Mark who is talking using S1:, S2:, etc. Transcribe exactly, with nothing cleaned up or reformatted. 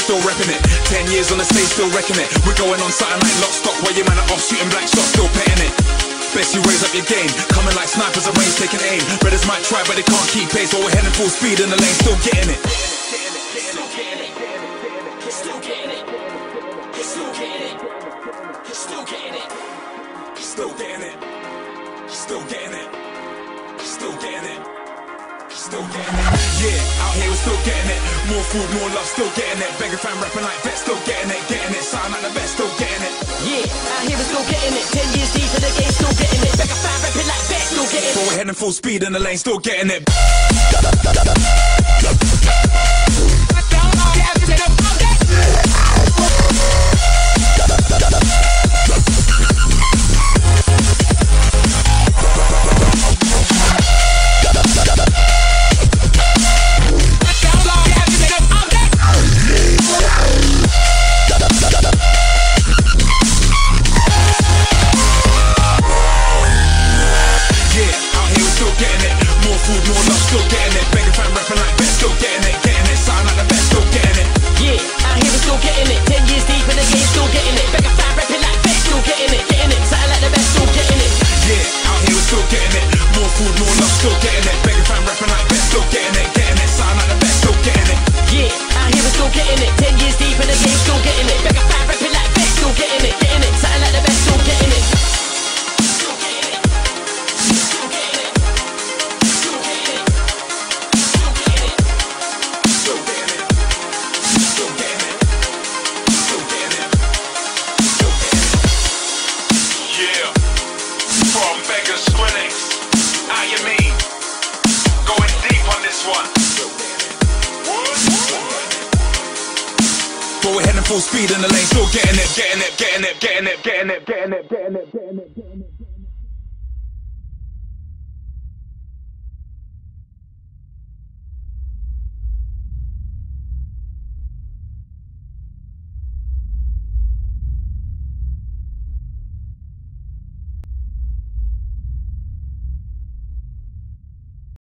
S1: still repping it. Ten years on the stage, still wrecking it. We're going on something like lock stock, while your man are off shooting black shots, still petting it. Best you raise up your game, coming like snipers at range, taking aim. Brothers might try, but they can't keep pace, but we're heading full speed in the lane, still getting it. Still getting it. Still getting it. Still getting it. Still getting it. Still getting it. Still getting it. Still getting it. Still getting it. Yeah, out here we're still getting it. More food, more love, still getting it. Beggar fan rapping like vets, still getting it. Getting it, sound like the best, still getting it.
S2: Yeah, out here we're still getting it. Ten years deep in the game, still getting it. Beggar fan rapping like vets, still getting it.
S1: But we're heading full speed in the lane, still getting it. But we're heading full speed in the lane, still getting it, getting it, getting it, getting it, getting it, getting it, getting it, getting it, getting it.